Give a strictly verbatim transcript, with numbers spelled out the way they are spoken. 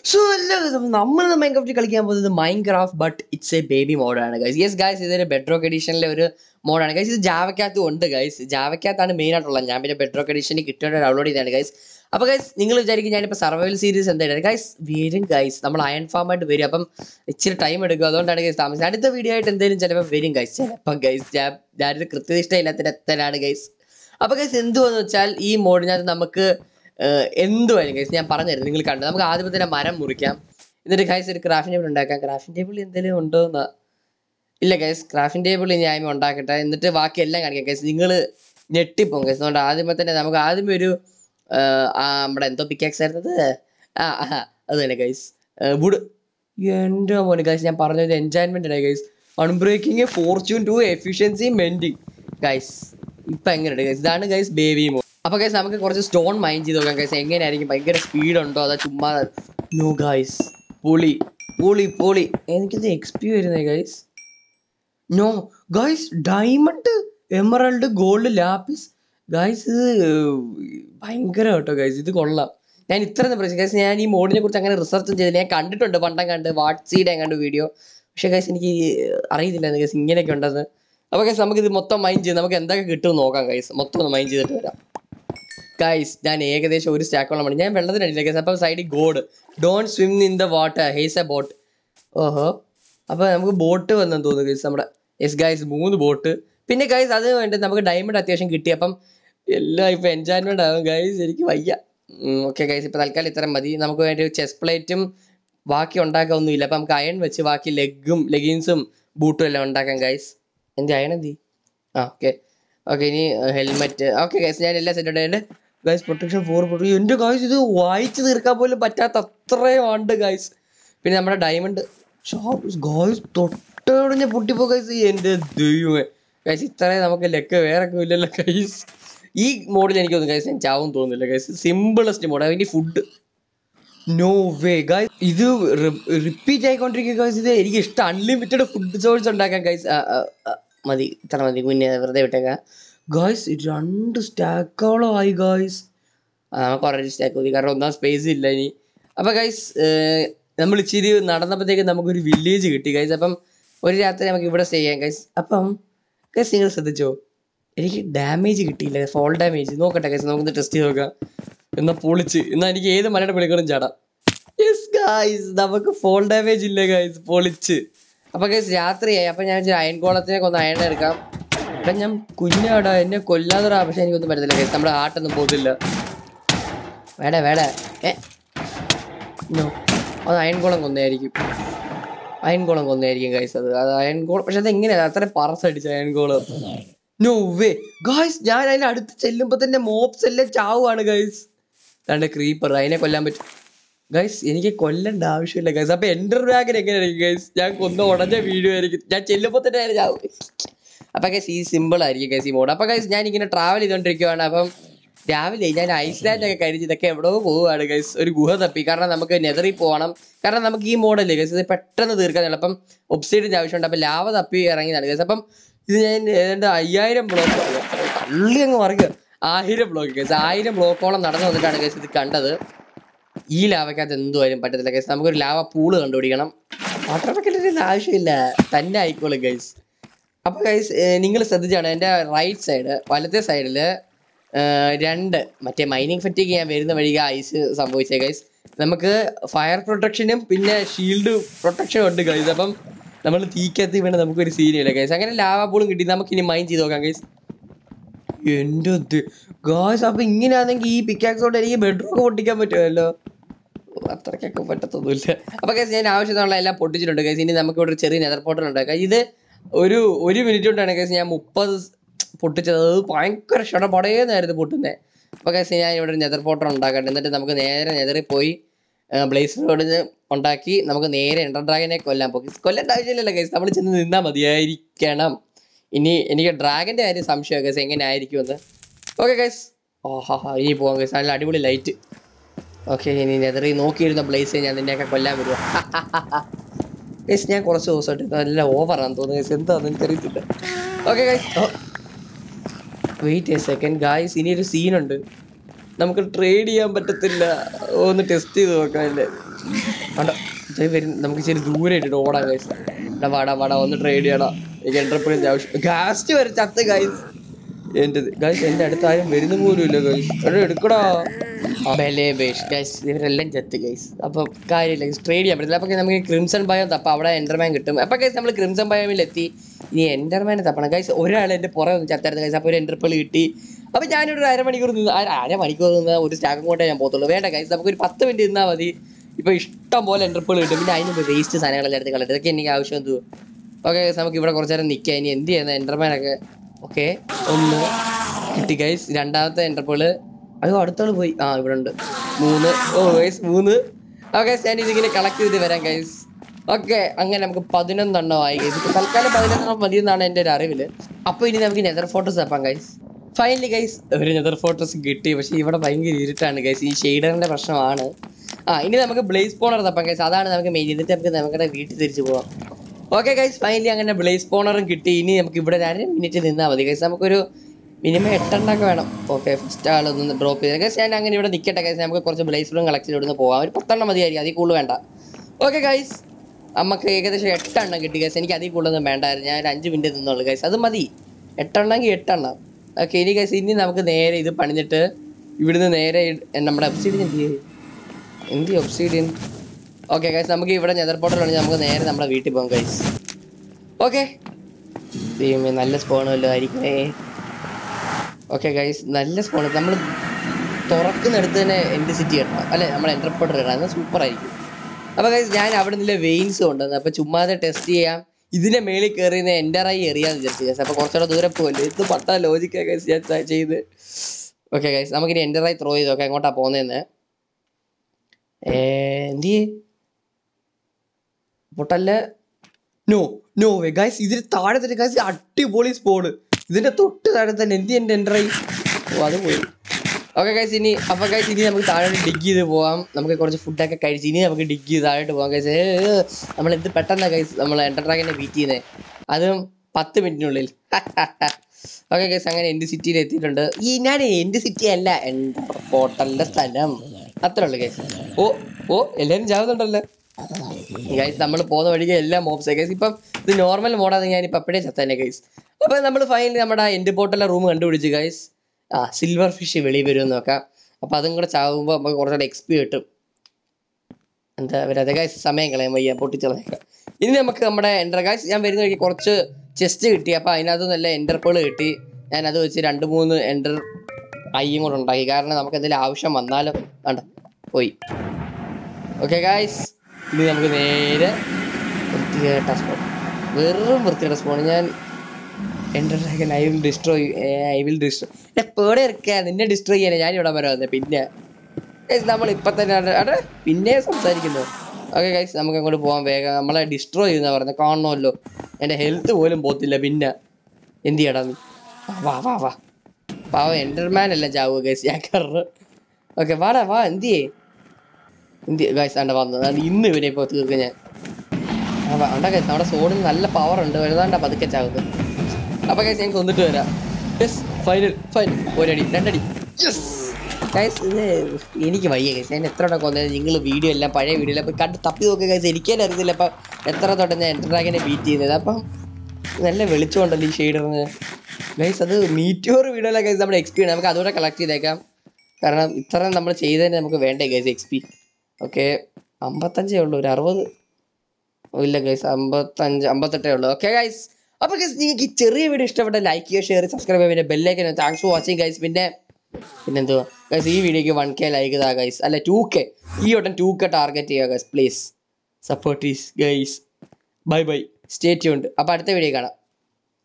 So നമ്മൾ Minecraft കളിക്കാൻ പോകുന്നത് Minecraft but it's a baby മോഡാണ് ഗൈസ്. യെസ് ഗൈസ്, ഇതൊരു ബെഡ്റോക്ക് എഡിഷനിലെ ഒരു മോഡാണ് ഗൈസ്. ഇത് ജാവയ്ക്കകത്തും ഉണ്ട് ഗൈസ്. ജാവയ്ക്കകത്താണ് മെയിൻ ആയിട്ടുള്ളത്. ഞാൻ പിന്നെ ബെഡ്റോക്ക് എഡിഷനിൽ കിട്ടിയിട്ട് ഡൗൺലോഡ് ചെയ്തതാണ് ഗൈസ്. അപ്പോൾ ഗൈസ് നിങ്ങൾ വിചാരിക്കും ഞാനിപ്പോൾ സർവൈവൽ സീരീസ് എന്തായാലും ഗൈസ് വരും ഗൈസ്. നമ്മൾ അയൺ ഫാമായിട്ട് വരും. അപ്പം ഇച്ചിരി ടൈം എടുക്കും. അതുകൊണ്ടാണ് ഗൈസ് താമസിച്ചത്. അടുത്ത വീഡിയോ ആയിട്ട് എന്തെങ്കിലും ചിലപ്പോൾ വരും ഗൈസ്. ചിലപ്പം ഗൈസ് ഞാൻ ഞാനൊരു കൃത്യനിഷ്ഠ ഇല്ലാത്ത എത്തനാണ് ഗൈസ്. അപ്പോൾ ഗൈസ് എന്തുവെന്ന് വെച്ചാൽ ഈ മോഡിനകത്ത് നമുക്ക് എന്തുവായാലും ഗൈസ് ഞാൻ പറഞ്ഞുതരാം. നിങ്ങൾ കണ്ടു നമുക്ക് ആദ്യം തന്നെ മരം മുറിക്കാം. എന്നിട്ട് ഗൈസ് ഒരു ക്രാഫ്റ്റിംഗ് ടേബിൾ ഉണ്ടാക്കാം. ക്രാഫ്റ്റിംഗ് ടേബിൾ എന്തെങ്കിലും ഉണ്ടോ എന്ന് ഇല്ല ഗൈസ്. ക്രാഫ്റ്റിംഗ് ടേബിൾ ഞാൻ ഉണ്ടാക്കട്ടെ. എന്നിട്ട് ബാക്കി എല്ലാം കാണിക്കാം ഗൈസ്. നിങ്ങൾ ഞെട്ടിപ്പോകും ഗൈസ്. അതുകൊണ്ട് ആദ്യമേ തന്നെ നമുക്ക് ആദ്യമേ ഒരു നമ്മുടെ എന്തോ പിക്കാക്സ് ആയിരുന്നത് ആ അത് തന്നെ ഗൈസ്. വുഡ് എൻ്റെ മോനെ ഗൈസ് ഞാൻ പറഞ്ഞത് എൻജോയ്മെൻ്റ് ആണ് guys. Unbreaking, fortune two, efficiency, mending guys. ഇപ്പം എങ്ങനെയുണ്ട് ഗൈസ്? ഇതാണ് ഗൈസ് ബേബി മോഡ്. അപ്പോൾ ഗൈസ് നമുക്ക് കുറച്ച് സ്റ്റോൺ മൈൻ ചെയ്ത് നോക്കാം ഗൈസ്. എങ്ങനെയായിരിക്കും? ഭയങ്കര സ്പീഡ് ഉണ്ടോ അതോ ചുമ്മാ? നോ ഗൈസ്, പൊളി പൊളി പൊളി. എനിക്കിത് എക്സ്പി വരുന്നത് guys. No guys, diamond, emerald, gold, lapis guys. ഇത് ഭയങ്കര കേട്ടോ ഗൈസ്. ഇത് കൊള്ളാം. ഞാൻ ഇത്ര പ്രശ്നം ഗൈസ്. ഞാൻ ഈ മോഡിനെ കുറിച്ച് അങ്ങനെ റിസർച്ചും ചെയ്തില്ല. ഞാൻ കണ്ടിട്ടുണ്ട് പണ്ടം കണ്ട് വാട്സീടെ കണ്ട് വീഡിയോ. പക്ഷേ ഗൈസ് എനിക്ക് അറിയത്തില്ല ഗൈസ് ഇങ്ങനെയൊക്കെ ഉണ്ടെന്ന്. അപ്പോൾ ഗൈസ് നമുക്കിത് മൊത്തം മൈൻ ചെയ്ത് നമുക്ക് എന്തൊക്കെ കിട്ടുമെന്ന് നോക്കാം ഗൈസ്. മൊത്തം ഒന്ന് മൈൻ ചെയ്തിട്ട് വരാം ഗൈസ്. ഞാൻ ഏകദേശം ഒരു സ്റ്റാക്കോളം മണി ഞാൻ വെള്ളത്തിനടിയില്ല ഗൈസ്. അപ്പോൾ സൈഡിൽ god don't swim in the water, has a boat. ഓഹോ, അപ്പോൾ നമുക്ക് ബോട്ട് വന്നെന്ന് തോന്നുന്നു ഗൈസ് നമ്മുടെ. യെസ് ഗൈസ്, മൂന്ന് ബോട്ട്. പിന്നെ ഗൈസ് അത് വേണ്ടി നമുക്ക് ഡയമണ്ട് അത്യാവശ്യം കിട്ടി. അപ്പം എല്ലാം ഇപ്പോൾ എൻജോയ്മെൻ്റ് ആകും ഗൈസ്. എനിക്ക് വയ്യ. ഓക്കെ ഗൈസ്, ഇപ്പോൾ തൽക്കാലം ഇത്രയും മതി. നമുക്ക് വേണ്ടി ചെസ്റ്റ് പ്ലേറ്റും ബാക്കി ഉണ്ടാക്കാനൊന്നുമില്ല. അപ്പം നമുക്ക് അയൺ വെച്ച് ബാക്കി ലെഗും ലെഗിൻസും ബൂട്ടും എല്ലാം ഉണ്ടാക്കാം ഗൈസ്. എൻ്റെ അയൺ എന്തി? ആ ഓക്കെ ഓക്കെ ഇനി ഹെൽമെറ്റ്. ഓക്കെ ഗൈസ് ഞാൻ എല്ലാം സെറ്റ് ഉണ്ട് ഗൈസ്. Protection four protection. എൻ്റെ ഗൈസ് ഇത് വായിച്ച് തീർക്കാൻ പോലും പറ്റാത്ത അത്രയും ഉണ്ട് ഗൈസ്. പിന്നെ നമ്മുടെ ഡയമണ്ട് ഷോപ്പ് ഗൈസ് തൊട്ടോടെ ഞാൻ പൊട്ടിപ്പോ ഗൈസ്. എൻ്റെ ദൈവമേ ഗൈസ്, ഇത്രയും നമുക്ക് ലെക്ക് വേറെ ഇല്ലല്ലോ ഗൈസ്. ഈ മോഡിൽ എനിക്കൊന്നും ഗൈസ് ഞാൻ ചാവും തോന്നുന്നില്ല ഗൈസ്. Simplest mode. അതിൻ്റെ ഫുഡ് നോ വേ ഗൈസ്. ഇത് റിപ്പീറ്റ് ആയിക്കൊണ്ടിരിക്കുക ഗൈസ്. ഇത് എനിക്ക് ഇഷ്ടം. അൺലിമിറ്റഡ് ഫുഡ് സോഴ്സ് ഉണ്ടാക്കാം ഗൈസ്. മതി, ഇത്ര മതി. പിന്നെ വെറുതെ വിട്ടേക്കാം ഗൈസ്. രണ്ട് സ്റ്റാക്കോളം ആയി ഗൈസ്. ആ കുറേ സ്റ്റാക്ക് മതി, കാരണം ഒന്നാം സ്പേസ് ഇല്ല ഇനി. അപ്പോൾ ഗൈസ് നമ്മൾ ഇച്ചിരി നടന്നപ്പോഴത്തേക്ക് നമുക്കൊരു വില്ലേജ് കിട്ടി ഗൈസ്. അപ്പം ഒരു രാത്രി നമുക്ക് ഇവിടെ സ്റ്റേ ചെയ്യാം ഗൈസ്. അപ്പം ഗൈസ് നിങ്ങൾ ശ്രദ്ധിച്ചോ, എനിക്ക് ഡാമേജ് കിട്ടിയില്ല. ഫോൾ ഡാമേജ് നോക്കട്ടെ ഗൈസ്. നമുക്കൊന്ന് ടെസ്റ്റ് ചെയ്ത് നോക്കാം. എന്നാൽ പൊളിച്ച് എന്നാൽ എനിക്ക് ഏത് മലയുടെ പിളികളും ചാടാം. യെസ് ഗൈസ്, നമുക്ക് ഫോൾ ഡാമേജ് ഇല്ല ഗൈസ്. പൊളിച്ച്. അപ്പോൾ ഗൈസ് രാത്രിയായി. അപ്പം ഞാൻ അയൺ കോളത്തിനൊക്കെ ഒന്ന് അയൺ എടുക്കാം. അപ്പം ഞാൻ കുഞ്ഞാടാ എന്നെ കൊല്ലാതെടാ. പക്ഷെ എനിക്കൊന്നും പറ്റത്തില്ല ഗൈസ്. നമ്മുടെ ഹാർട്ടൊന്നും പോകത്തില്ല. വേടേ വേടേ ഏ നോ, അത് അയൺ കോളം കൊന്നതായിരിക്കും. അയൺ കോളം കൊന്നതായിരിക്കും ഗൈസ്. അത് അത് അയൺ കോളം. പക്ഷെ അത് എങ്ങനെയാണ് അത്ര പറസ് അടിച്ച iron golem? No way guys. ഞാൻ അതിൻ്റെ അടുത്ത് ചെല്ലുമ്പോൾ തന്നെ മോപ്സ് എല്ലാം ചാവുകയാണ് ഗൈസ്. അതാണ്ട് ക്രീപ്പർ, അതിനെ കൊല്ലാൻ പറ്റും ഗൈസ്. എനിക്ക് കൊല്ലേണ്ട ആവശ്യമില്ല ഗൈസ്. അപ്പോൾ എൻ്റർ ബാഗിന് എങ്ങനെയായിരിക്കും ഗൈസ്? ഞാൻ കൊന്ന ഉടഞ്ഞ വീഡിയോ ആയിരിക്കും. ഞാൻ ചെല്ലുമ്പോൾ തന്നെ ഞാൻ ചാവും. അപ്പോൾ ഗൈസ് ഈ സിമ്പിൾ ആയിരിക്കും ഗൈസ് ഈ മോഡ്. അപ്പോൾ ഗൈസ് ഞാൻ ഇങ്ങനെ ട്രാവൽ ചെയ്തുകൊണ്ടിരിക്കുകയാണ്. അപ്പം രാവിലെ ഞാൻ ഐസ്ലാൻഡൊക്കെ കഴിഞ്ഞ് ഇതൊക്കെ എവിടെയോ പോവുകയാണ് ഗൈസ്. ഒരു ഗുഹ തപ്പി, കാരണം നമുക്ക് നെതറിൽ പോകണം. കാരണം നമുക്ക് ഈ മോഡല്ലേ ഗൈസ് ഇത് പെട്ടെന്ന് തീർക്കാനുള്ള. അപ്പം ഒബ്സൈഡിൻ്റെ ആവശ്യമുണ്ട്. അപ്പം ലാവ തപ്പി ഇറങ്ങിയതാണ് ഗൈസ്. അപ്പം ഇത് ഞാൻ ഏതാണ്ട് അയ്യായിരം ബ്ലോക്ക് തള്ളി അങ്ങ് മറിക്കുക. ആയിരം ബ്ലോക്ക് ഗൈസ്. ആയിരം ബ്ലോക്കോളം നടന്നു വന്നിട്ടാണ് ഗൈസ് ഇത് കണ്ടത്. ഈ ലാവയ്ക്കകത്ത് എന്തുവായാലും പറ്റത്തില്ല ഗൈസ്. നമുക്കൊരു ലാവ പൂള് കണ്ടുപിടിക്കണം. വാട്ടർ ബക്കറ്റിൻ്റെ ആവശ്യമില്ല, തന്നെ ആയിക്കോളും ഗൈസ്. അപ്പോൾ ഗൈസ് നിങ്ങൾ ശ്രദ്ധിച്ചാണ് എൻ്റെ റൈറ്റ് സൈഡ് വലത്തെ സൈഡിൽ രണ്ട് മറ്റേ മൈനിങ് ഫെറ്റിക്ക് ഞാൻ വരുന്ന വഴിക്ക് ഐസ് സംഭവിച്ചേ ഗൈസ്. നമുക്ക് ഫയർ പ്രൊട്ടക്ഷനും പിന്നെ ഷീൽഡ് പ്രൊട്ടക്ഷനും ഉണ്ട് ഗൈസ്. അപ്പം നമ്മൾ തീക്കകത്ത് വേണം നമുക്കൊരു സീനില്ല ഗൈസ്. അങ്ങനെ ലാവ പൂളും കിട്ടി. നമുക്കിനി മൈൻ ചെയ്ത് നോക്കാം ഗൈസ്. എൻ്റെ ഗൈസ് അപ്പോൾ ഇങ്ങനെയാണെങ്കിൽ ഈ പിക്കാക്സോട്ട് എനിക്ക് ബെഡ്റൂമൊക്കെ പൊട്ടിക്കാൻ പറ്റുമല്ലോ. അത്രയ്ക്കൊക്കെ പറ്റത്തൊന്നുമില്ല. അപ്പോൾ ഗൈസ് ഞാൻ ആവശ്യത്തിനുള്ള എല്ലാം പൊട്ടിച്ചിട്ടുണ്ട് ഗൈസ്. ഇനി നമുക്ക് ഇവിടെ ഒരു ചെറിയ നെതർ പോർട്ടൽ ഉണ്ടാക്കാം. ഇത് ഒരു ഒരു മിനിറ്റ് കൊണ്ടാണ് ഗൈസ് ഞാൻ മുപ്പത് പൊട്ടിച്ചത്. അത് ഭയങ്കര ഷടപടേന്നായിരുന്നു പൊട്ടുന്നത്. അപ്പോൾ ഗൈസ് ഞാൻ ഇവിടെ ഒരു നെതർ പോർട്ടൽ ഉണ്ടാക്കട്ടെ. എന്നിട്ട് നമുക്ക് നേരെ നെതറിൽ പോയി ബ്ലേസ് റോഡിന് ഉണ്ടാക്കി നമുക്ക് നേരെ എൻഡർ ഡ്രാഗനെ കൊല്ലാൻ പോകും. കൊല്ലേണ്ട ആവശ്യമില്ലല്ലോ ഗൈസ്, നമ്മൾ ചെന്ന് നിന്നാൽ മതിയായിരിക്കണം. ഇനി എനിക്ക് ഡ്രാഗൻ്റെ കാര്യം സംശയം ഗൈസ് എങ്ങനെ ആയിരിക്കുമെന്ന്. ഓക്കെ ഗൈസ്, ഓഹാ ഇനി പോകാം ഗൈസ്. നല്ല അടിപൊളി ലൈറ്റ്. ഓക്കെ ഇനി നെതറി നോക്കിയിരുന്ന ബ്ലേസ് ഞാൻ നിന്നെയൊക്കെ കൊല്ലാൻ വരുവാ ഗൈസ്. ഞാൻ കുറച്ച് ദിവസമായിട്ട് നല്ല ഓവറാണെന്ന് തോന്നുന്നു ഗൈസ്. എന്താണെന്ന് എനിക്കറിയത്തില്ല. Okay guys, wait a second guys. ഇനി ഒരു സീനുണ്ട്. നമുക്ക് ട്രേഡ് ചെയ്യാൻ പറ്റത്തില്ല. ഒന്ന് ടെസ്റ്റ് ചെയ്ത് നോക്കാം അല്ലേ. വേണ്ട ഇത്രയും വരും നമുക്ക് ശരി ദൂരെ ഇട്ടിട്ട് ഓടാം ഗൈസ്. എടാ വാടാ വാടാ ഒന്ന് ട്രേഡ് ചെയ്യടാ. എനിക്ക് എൻ്റർപ്രൈസ് ആവശ്യം. ഗാസ്റ്റ് വരെ ചത്ത് ഗൈസ്. എൻ്റെ ഗൈസ് എൻ്റെ അടുത്ത് ആരും വരുന്ന പോലും ഇല്ല ഗൈസ്. എടാ എടുക്കടാ. ബലേ ബേഷ് ഗൈസ് ഇവരെല്ലാം ചത്ത് ഗൈസ്. അപ്പോൾ കാര്യമില്ല ട്രേഡ് ചെയ്യാൻ പറ്റില്ല. അപ്പോൾ നമുക്ക് ക്രിംസൺ ബയം തപ്പം അവിടെ എൻ്റർമാൻ കിട്ടും. അപ്പോൾ ഗൈസ് നമ്മൾ ക്രിംസൺ ബയോമിലെത്തി. ഇനി എൻ്റർമാനെ തപ്പണം ഗൈസ്. ഒരാൾ എൻ്റെ പുറകെ ഒന്ന് ചത്തായിരുന്നു ഗൈസ്. അപ്പോൾ ഒരു എൻ്റർപേൾ കിട്ടി. അപ്പോൾ ഞാനൊരു അരമണിക്കൂർ നിന്ന് അരമണിക്കൂർ നിന്ന് ഒരു സ്റ്റാക്കും കൊണ്ടേ ഞാൻ പോകത്തുള്ളൂ. വേണ്ട ഗൈസ് നമുക്കൊരു പത്ത് മിനിറ്റ് നിന്നാൽ മതി. ഇപ്പോൾ ഇഷ്ടം പോലെ എൻ്റർപേൾ കിട്ടും. പിന്നെ അതിന് വേസ്റ്റ് സാധനങ്ങളെല്ലാം എടുത്ത് കളയും. ഇതൊക്കെ എനിക്ക് ആവശ്യം എന്തു. ഓക്കെ ഗൈസ് നമുക്ക് ഇവിടെ കുറച്ച് നേരം നിൽക്കാം. ഇനി എന്ത് ചെയ്യുന്നത് എൻ്റർമാനൊക്കെ. ഓക്കെ ഒന്ന് കിട്ടി ഗൈസ്. രണ്ടാമത്തെ എൻ്റർപേള് അയ്യോ അടുത്താൾ പോയി. ആ ഇവിടെ ഉണ്ട് മൂന്ന്. ഓ ഗൈസ് മൂന്ന്. ഓക്കെ ഞാൻ ഇതിങ്ങനെ കളക്ട് ചെയ്ത് വരാം ഗൈസ്. ഓക്കെ അങ്ങനെ നമുക്ക് പതിനൊന്നെണ്ണം ആയി ഗൈസ്. ഇപ്പോൾ തൽക്കാലം പതിനൊന്നെണ്ണം മതി എന്നാണ് എൻ്റെ ഒരു അറിവിൽ. അപ്പോൾ ഇനി നമുക്ക് നെതർ ഫോട്ടോസ് തപ്പാം ഗൈസ്. ഫൈനലി ഗൈസ് ഒരു നെതർ ഫോട്ടോസ് കിട്ടി. പക്ഷേ ഇവിടെ ഭയങ്കര ഇരുട്ടാണ് ഗൈസ്. ഈ ഷെയ്ഡറിൻ്റെ പ്രശ്നമാണ്. ആ ഇനി നമുക്ക് ബ്ലേസ് സ്പോണർ തപ്പാം ഗൈസ്. അതാണ് നമുക്ക് മെയിൻ. എന്നിട്ട് നമുക്ക് നമ്മുടെ വീട്ടിൽ തിരിച്ചു പോവാം. ഓക്കെ ഗൈസ് ഫൈനലി അങ്ങനെ ബ്ലേസ് സ്പോണറും കിട്ടി. ഇനി നമുക്ക് ഇവിടെ രണ്ട് മിനിറ്റ് നിന്നാൽ മതി ഗൈസ്. നമുക്കൊരു മിനിമം എട്ടെണ്ണൊക്കെ വേണം. ഓക്കെ ഫസ്റ്റ് ആളൊന്ന് ഡ്രോപ്പ് ചെയ്ത് ഗൈസ്. ഞാൻ അങ്ങനെ ഇവിടെ നിൽക്കട്ടെ ഗൈസ്. നമുക്ക് കുറച്ച് ബ്ലേസ് സ്പോൺ കളക്ട് ചെയ്ത് ഇവിടുന്ന് പോകാം. ഒരു പത്തെണ്ണം മതിയായിരിക്കും. അതിൽ കൂടുതൽ വേണ്ട. ഓക്കെ ഗൈസ് നമുക്ക് ഏകദേശം എട്ടെണ്ണം കിട്ടി ഗൈസ്. എനിക്ക് അതിൽ കൂടുതലൊന്നും വേണ്ടായിരുന്നു. ഞാൻ ഒരു അഞ്ച് മിനിറ്റ് നിന്നുള്ളൂ ഗൈസ്. അത് മതി. എട്ടെണ്ണമെങ്കിൽ എട്ടെണ്ണം. ഓക്കെ ഇനി ഗൈസ് ഇനി നമുക്ക് നേരെ ഇത് പണിഞ്ഞിട്ട് ഇവിടുന്ന് നേരെ നമ്മുടെ ഒബ്സിഡിയൻ എന്ത് ചെയ്യും എന്ത് ഒബ്സിഡിയൻ. ഓക്കെ ഗൈസ് നമുക്ക് ഇവിടെ നെതർ പോർട്ടൽ ഉണ്ടെങ്കിൽ നമുക്ക് നേരെ നമ്മുടെ വീട്ടിൽ പോകാം ഗൈസ്. ഓക്കെ ദൈവമേ നല്ല സ്പോൺ വല്ലതും ആയിരിക്കണേ. ഓക്കെ ഗൈസ് നല്ല സ്പോൺ. നമ്മൾ തുറക്കുന്നിടത്ത് തന്നെ എൻ്റെ സിറ്റി ഇടണം അല്ലേ. നമ്മൾ എൻ്റർ പോർട്ടൽ ഇടണം. എന്നാൽ സൂപ്പറായിരിക്കും. അപ്പോൾ ഗൈസ് ഞാൻ അവിടെ നിന്നുള്ള വെയിൻസ് കൊണ്ടുവന്നത്. അപ്പോൾ ചുമ്മാതെ ടെസ്റ്റ് ചെയ്യാം. ഇതിൻ്റെ മേളിൽ കയറിയുന്ന എൻ്ററായി എറിയാന്ന് വിചാരിച്ചു ഗൈസ്. അപ്പോൾ കുറച്ചുകൂടെ ദൂരെ പോകല്ലേ. ഇത് പട്ടാ ലോജിക്കാ ഗൈസ് ഞാൻ ചെയ്ത്. ഓക്കെ ഗൈസ് നമുക്കിനി എൻ്ററായി ത്രോ ചെയ്ത് നോക്കാം എങ്ങോട്ടാണ് പോകുന്നതെന്ന്. എന്ത് പൊട്ടല്ല. നോ നോ വേ ഗൈസ് ഇതിന് താഴെ തന്നെ ഗൈസ് അടിപൊളി സ്പോണ്. ഇതിൻ്റെ തൊട്ട് താഴെ തന്നെ എന്ത് എൻ്റെ എൻ്ററായി. ഓ അത് പോയി. ഓക്കെ ഗൈസ് ഇനി അപ്പോൾ ഗൈസ് ഇനി നമുക്ക് താഴോട്ട് ഡിഗ് ചെയ്ത് പോകാം. നമുക്ക് കുറച്ച് ഫുഡൊക്കെ കഴിച്ച് ഇനി നമുക്ക് ഡിഗ് ചെയ്ത് താഴോട്ട് പോകാം ഗൈസ്. നമ്മൾ എന്ത് പെട്ടെന്നാണ് ഗൈസ് നമ്മൾ എൻ്റർ ഡ്രാഗനെ ബീറ്റ് ചെയ്യുന്നത്. അതും പത്ത് മിനിറ്റിനുള്ളിൽ. ഓക്കെ ഗൈസ് അങ്ങനെ എൻ്റെ സിറ്റിയിൽ എത്തിയിട്ടുണ്ട്. ഈ ഞാൻ എൻ്റെ സിറ്റി അല്ല എൻ്റർ പോർട്ടലിൻ്റെ സ്ഥലം അത്രേ ഉള്ളൂ ഗൈസ്. ഓ ഓ എല്ലാവരും ചാവുന്നുണ്ടല്ലോ ഗൈസ്. നമ്മൾ പോകുന്ന വഴിക്ക് എല്ലാം മോബ്സ് ഗൈസ്. ഇപ്പം ഇത് നോർമൽ മോഡാണ്. ഞാനിപ്പോൾ അപ്പോഴേ ചത്തന്നെ ഗൈസ്. അപ്പോൾ നമ്മൾ ഫൈനലി നമ്മുടെ എൻ്റെ പോർട്ടലിലെ റൂം കണ്ടുപിടിച്ച് ഗൈസ്. ആ സിൽവർ ഫിഷ് വെളി വരുമെന്ന് നോക്കാം. അപ്പോൾ അതും കൂടെ ചാവുമ്പോൾ നമുക്ക് കുറച്ചുകൂടെ എക്സ്പി കിട്ടും. എന്താ വരാതെ ഗൈസ് സമയം കളയാൻ വയ്യ പൊട്ടിച്ചളഞ്ഞേക്കാം. ഇനി നമുക്ക് നമ്മുടെ എൻ്റർ ഗൈസ് ഞാൻ വരുന്ന വഴിക്ക് കുറച്ച് ചെസ്റ്റ് കിട്ടി. അപ്പോൾ അതിനകത്ത് നല്ല എൻ്റർ പേൾ കിട്ടി. ഞാൻ അത് വെച്ച് രണ്ട് മൂന്ന് എൻ്റർ ഐയും കൂടെ ഉണ്ടാക്കി. കാരണം നമുക്ക് എന്തെങ്കിലും ആവശ്യം വന്നാലും വേണ്ട പോയി. ഓക്കെ ഗൈസ് ഇനി നമുക്ക് നേരെ വൃത്തികേട്ട സ്പോൺ. വെറും വൃത്തികേട്ട സ്പോൺ. ഞാൻ ender dragon I will destroy I will destroy എൻ്റെ പേടെ ഇറക്കുക നിന്നെ ഡിസ്ട്രോയ് ചെയ്യാൻ ഞാൻ ഇവിടെ വരെ വന്നത്. പിന്നെ നമ്മൾ ഇപ്പം തന്നെ അവിടെ പിന്നെ സംസാരിക്കുന്നു. ഓക്കെ ഗൈസ് നമുക്ക് അങ്ങോട്ട് പോകാൻ വേഗം. നമ്മളെ ഡിസ്ട്രോയ് ചെയ്യുന്ന പറഞ്ഞത് കാണണമല്ലോ. എൻ്റെ ഹെൽത്ത് പോലും പോകത്തില്ല. പിന്നെ എന്ത് ചെയ്യടാ നീ. വാ വാ വാ പാവ എൻ്റർമാൻ എല്ലാം ചാവുക ഗൈസ് ഞാൻ കറ. ഓക്കെ വാടാ വാ എന്ത് ചെയ്യേ എന്ത് ഗൈസ് ആണ്ട വന്നത്. ഇന്ന് ഇവനെ ഇപ്പോൾ തീർക്കുക ഞാൻ. ആണ്ടാ ഗൈസ് നമ്മുടെ സോണിന് നല്ല പവർ ഉണ്ട്. വലുതാണ്ടാ പതുക്കെ ചാവുന്നത്. അപ്പോൾ ഗൈസ് ഞാൻ കൊന്നിട്ട് വരാം. യെസ് ഫൈനൽ ഫൈനൽ ഒരടി രണ്ടടി യെസ് ഗൈസ്. ഇത് എനിക്ക് വയ്യ ഗൈസ്. ഞാൻ എത്ര വട്ടം കൊന്നത് നിങ്ങൾ വീഡിയോ എല്ലാം പഴയ വീഡിയോ എല്ലാം പോയി കണ്ട് തപ്പി നോക്കുക ഗൈസ്. എനിക്കേ അറിയത്തില്ല അപ്പം എത്ര തൊട്ട് ഞാൻ എൻ്റർ ഡ്രാഗനെ ബീറ്റ് ചെയ്യുന്നത്. അപ്പം നല്ല വെളിച്ചമുണ്ടല്ലോ ഈ ഷെയ്ഡറിന് ഗൈസ്. അത് മീറ്റിയോർ വീഡിയോയിലെ ഗൈസ് നമ്മുടെ എക്സ്പി നമുക്ക് അതുകൂടെ കളക്ട് ചെയ്തേക്കാം. കാരണം ഇത്രയും നമ്മൾ ചെയ്തതിന് നമുക്ക് വേണ്ടേ ഗൈസ് എക്സ് പി. ഓക്കെ അമ്പത്തഞ്ചേ ഉള്ളൂ. ഒരു അറുപത് ഇല്ല ഗൈസ് അമ്പത്തഞ്ച് അമ്പത്തെട്ടേ ഉള്ളൂ. ഓക്കെ ഗൈസ് അപ്പോൾ ഗൈസ് നിങ്ങൾക്ക് ഈ ചെറിയ വീഡിയോ ഇഷ്ടപ്പെട്ട ലൈക്ക് ചെയ്യുക ഷെയർ സബ്സ്ക്രൈബ് ചെയ്യുക. പിന്നെ bell icon. Thanks for watching guys. പിന്നെ പിന്നെന്തുവാ ഗൈസ് ഈ വീഡിയോക്ക് വൺ കെ ലൈക്ക് താ ഗൈസ്. അല്ല ടു കെ ഈ വട്ടം ടു കെ ടാർഗറ്റ് ചെയ്യുക guys please. Support is guys. Bye bye stay tuned. അപ്പോൾ അടുത്ത വീഡിയോ കാണാം.